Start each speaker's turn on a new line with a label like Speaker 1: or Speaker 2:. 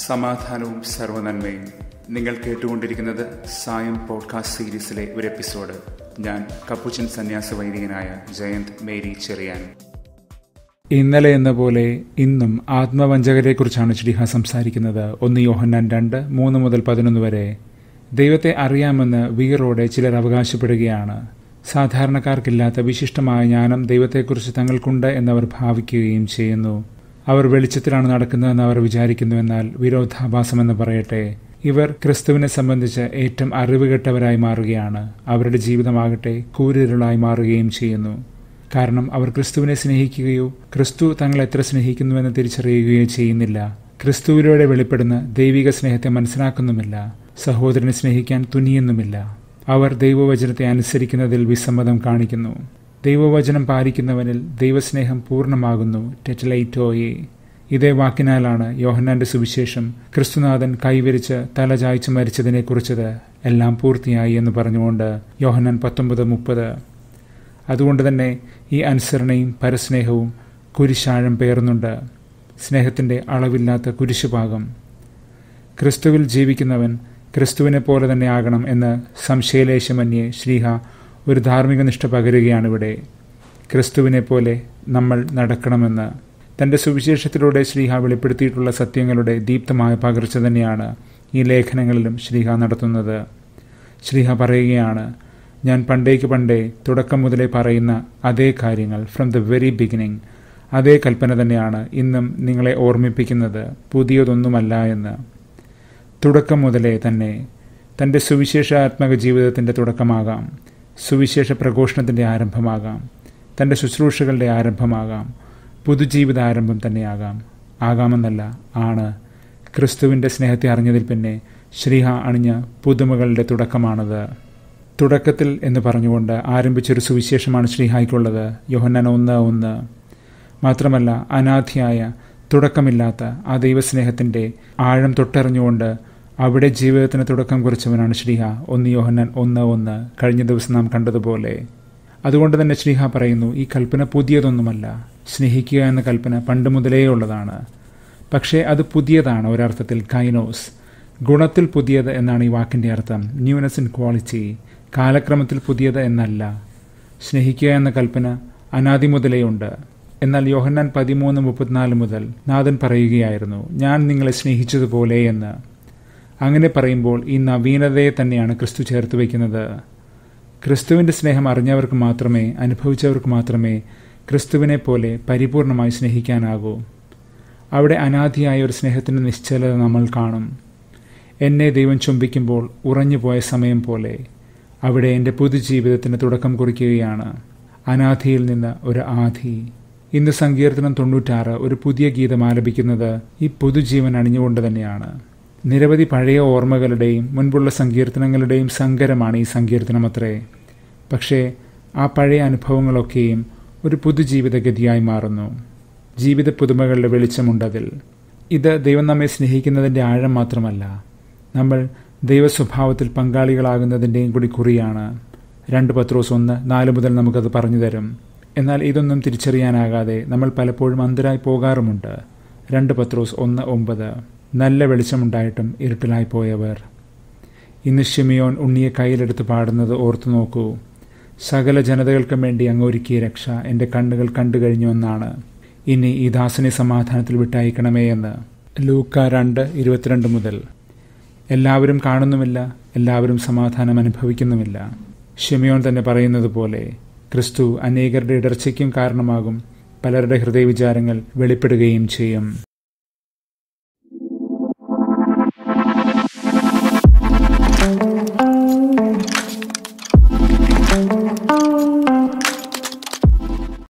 Speaker 1: സമാധാനവും സർവ്വനന്മയും. നിങ്ങൾ കേട്ടുകൊണ്ടിരിക്കുന്നത് സായം പോഡ്കാസ്റ്റ് സീരീസിലെ ഒരു എപ്പിസോഡ്. ഞാൻ കപ്പുച്ചൻ സന്യാസ വൈദികനായ ജയന്ത് മേരി ചെറിയാൻ.
Speaker 2: ഇന്നലെ എന്ന പോലെ ഇന്നും ആത്മവഞ്ചകരെക്കുറിച്ചാണ് ശ്രീഹ സംസാരിക്കുന്നത്. 1 യോഹന്നാൻ 2:3-11 വരെ. ദൈവത്തെ അറിയാമെന്ന് വീറോടെ ചിലർ അവകാശപ്പെടുകയാണ്. സാധാരണക്കാർക്കില്ലാത്ത വിശിഷ്ടമായ ജ്ഞാനം ദൈവത്തെക്കുറിച്ച് തങ്ങൾക്കുണ്ട് എന്നവർ ഭാവിക്കുകയും ചെയ്യുന്നു. അവർ വെളിച്ചത്തിലാണ് നടക്കുന്നതെന്ന് അവർ വിചാരിക്കുന്നു. എന്നാൽ വിരോധാഭാസമെന്ന് പറയട്ടെ, ഇവർ ക്രിസ്തുവിനെ സംബന്ധിച്ച് ഏറ്റവും അറിവുകെട്ടവരായി മാറുകയാണ്. അവരുടെ ജീവിതമാകട്ടെ കൂരിരുളായി മാറുകയും ചെയ്യുന്നു. കാരണം അവർ ക്രിസ്തുവിനെ സ്നേഹിക്കുകയോ ക്രിസ്തു തങ്ങളെ എത്ര സ്നേഹിക്കുന്നുവെന്ന് തിരിച്ചറിയുകയോ ചെയ്യുന്നില്ല. ക്രിസ്തുവിലൂടെ വെളിപ്പെടുന്ന ദൈവിക സ്നേഹത്തെ മനസ്സിലാക്കുന്നുമില്ല. സഹോദരനെ സ്നേഹിക്കാൻ തുനിയുന്നുമില്ല. അവർ ദൈവവചനത്തെ അനുസരിക്കുന്നതിൽ വിസമ്മതം കാണിക്കുന്നു. ദൈവവചനം പാലിക്കുന്നവനിൽ ദൈവസ്നേഹം പൂർണ്ണമാകുന്നു. ടെറ്റലൈറ്റോയെ. ഇതേ വാക്കിനാലാണ് യോഹന്നാന്റെ സുവിശേഷം ക്രിസ്തുനാഥൻ കൈവിരിച്ച് തലചായ്ച്ച് മരിച്ചതിനെക്കുറിച്ചത്. എല്ലാം പൂർത്തിയായി എന്ന് പറഞ്ഞുകൊണ്ട് യോഹന്നാൻ 19:30. അതുകൊണ്ട് തന്നെ ഈ അനുസരണയും പരസ്നേഹവും കുരിശാഴം പേറുന്നുണ്ട്. സ്നേഹത്തിന്റെ അളവില്ലാത്ത കുരിശുപാകം. ക്രിസ്തുവിൽ ജീവിക്കുന്നവൻ ക്രിസ്തുവിനെ പോലെ തന്നെ ആകണം എന്ന് സംശയലേശമന്യേ ശ്രീഹ ഒരു ധാർമ്മിക നിഷ്ഠ പകരുകയാണിവിടെ. ക്രിസ്തുവിനെ പോലെ നമ്മൾ നടക്കണമെന്ന് തന്റെ സുവിശേഷത്തിലൂടെ ശ്രീഹ വെളിപ്പെടുത്തിയിട്ടുള്ള സത്യങ്ങളുടെ ദീപ്തമായ പകർച്ച തന്നെയാണ് ഈ ലേഖനങ്ങളിലും ശ്രീഹ നടത്തുന്നത്. ശ്രീഹ പറയുകയാണ്, ഞാൻ പണ്ടേ തുടക്കം മുതലേ പറയുന്ന അതേ കാര്യങ്ങൾ, ഫ്രം ദ വെരി ബിഗിനിങ്, അതേ കൽപ്പന തന്നെയാണ് ഇന്നും നിങ്ങളെ ഓർമ്മിപ്പിക്കുന്നത്, പുതിയതൊന്നുമല്ല എന്ന്. തുടക്കം മുതലേ തന്നെ തൻ്റെ സുവിശേഷാത്മക ജീവിതത്തിൻ്റെ തുടക്കമാകാം, സുവിശേഷ പ്രഘോഷണത്തിൻ്റെ ആരംഭമാകാം, തൻ്റെ ശുശ്രൂഷകളുടെ ആരംഭമാകാം, പുതുജീവിത ആരംഭം തന്നെയാകാം. ആകാമെന്നല്ല, ആണ്. ക്രിസ്തുവിൻ്റെ സ്നേഹത്തെ അറിഞ്ഞതിൽ പിന്നെ ശ്രീഹ അണിഞ്ഞ പുതുമകളുടെ തുടക്കമാണത്. തുടക്കത്തിൽ എന്ന് പറഞ്ഞുകൊണ്ട് ആരംഭിച്ചൊരു സുവിശേഷമാണ് ശ്രീഹായ്ക്കുള്ളത്. യോഹന്നാൻ 1:1. മാത്രമല്ല, അനാദിയായ തുടക്കമില്ലാത്ത ആ ദൈവസ്നേഹത്തിൻ്റെ ആഴം തൊട്ടറിഞ്ഞുകൊണ്ട് അവിടെ ജീവിതത്തിന് തുടക്കം കുറിച്ചവനാണ് ശ്രീഹ. 1 യോഹന്നാൻ 1:1 കഴിഞ്ഞ ദിവസം നാം കണ്ടതുപോലെ. അതുകൊണ്ട് തന്നെ ശ്രീഹ പറയുന്നു, ഈ കൽപ്പന പുതിയതൊന്നുമല്ല. സ്നേഹിക്കുക എന്ന കൽപ്പന പണ്ട് മുതലേ ഉള്ളതാണ്. പക്ഷേ അത് പുതിയതാണ് ഒരർത്ഥത്തിൽ. കൈനോസ്, ഗുണത്തിൽ പുതിയത് എന്നാണ് ഈ വാക്കിൻ്റെ അർത്ഥം. ന്യൂനെസ് ഇൻ ക്വാളിറ്റി, കാലക്രമത്തിൽ പുതിയത് എന്നല്ല. സ്നേഹിക്കുക എന്ന കൽപ്പന അനാദി മുതലേ ഉണ്ട്. എന്നാൽ യോഹന്നാൻ 13:34 മുതൽ നാഥൻ പറയുകയായിരുന്നു, ഞാൻ നിങ്ങളെ സ്നേഹിച്ചതുപോലെ എന്ന്. അങ്ങനെ പറയുമ്പോൾ ഈ നവീനതയെ തന്നെയാണ് ക്രിസ്തു ചേർത്ത് വയ്ക്കുന്നത്. ക്രിസ്തുവിൻ്റെ സ്നേഹം അറിഞ്ഞവർക്ക് മാത്രമേ, അനുഭവിച്ചവർക്ക് മാത്രമേ ക്രിസ്തുവിനെ പോലെ പരിപൂർണമായി സ്നേഹിക്കാനാകൂ. അവിടെ അനാദിയായ ഒരു സ്നേഹത്തിൻ്റെ നിശ്ചലത നമ്മൾ കാണും. എന്നെ ദൈവം ചുംബിക്കുമ്പോൾ ഉറഞ്ഞുപോയ സമയം പോലെ അവിടെ എൻ്റെ പുതുജീവിതത്തിന് തുടക്കം കുറിക്കുകയാണ്. അനാദിയിൽ നിന്ന് ഒരു ആദി. ഇന്ന് സങ്കീർത്തനം 96 ഒരു പുതിയ ഗീതം ആലപിക്കുന്നത് ഈ പുതുജീവൻ അണിഞ്ഞുകൊണ്ട് തന്നെയാണ്. നിരവധി പഴയ ഓർമ്മകളുടെയും മുൻപുള്ള സങ്കീർത്തനങ്ങളുടെയും സങ്കരമാണ് ഈ സങ്കീർത്തനമത്രേ. പക്ഷേ ആ പഴയ അനുഭവങ്ങളൊക്കെയും ഒരു പുതുജീവിതഗതിയായി മാറുന്നു. ജീവിത പുതുമകളുടെ വെളിച്ചമുണ്ടതിൽ. ഇത് ദൈവം നമ്മെ സ്നേഹിക്കുന്നതിൻ്റെ ആഴം മാത്രമല്ല, നമ്മൾ ദൈവസ്വഭാവത്തിൽ പങ്കാളികളാകുന്നതിൻ്റെയും കൂടി കുറിയാണ്. 2 പത്രോസ് 1:4 മുതൽ നമുക്കത് പറഞ്ഞു തരും. എന്നാൽ ഇതൊന്നും തിരിച്ചറിയാനാകാതെ നമ്മൾ പലപ്പോഴും അന്ധരായി പോകാറുമുണ്ട്. 2 പത്രോസ് 1:9 നല്ല വെളിച്ചമുണ്ടായിട്ടും ഇരുട്ടിലായി പോയവർ. ഇന്ന് ശിമിയോൻ ഉണ്ണിയെ കയ്യിലെടുത്ത് പാടുന്നത് ഓർത്തു നോക്കൂ. സകല ജനതകൾക്കും വേണ്ടി അങ്ങൊരുക്കിയ രക്ഷ എൻ്റെ കണ്ണുകൾ കണ്ടു കഴിഞ്ഞു എന്നാണ്. ഇനി ഈ ദാസനെ സമാധാനത്തിൽ വിട്ടയക്കണമേ എന്ന്. ലൂക്ക 2:22 മുതൽ. എല്ലാവരും കാണുന്നുമില്ല, എല്ലാവരും സമാധാനം അനുഭവിക്കുന്നുമില്ല. ശിമിയോൻ തന്നെ പറയുന്നത് പോലെ ക്രിസ്തു അനേകരുടെ ഇടർച്ചയ്ക്കും കാരണമാകും. പലരുടെ ഹൃദയവിചാരങ്ങൾ വെളിപ്പെടുകയും ചെയ്യും.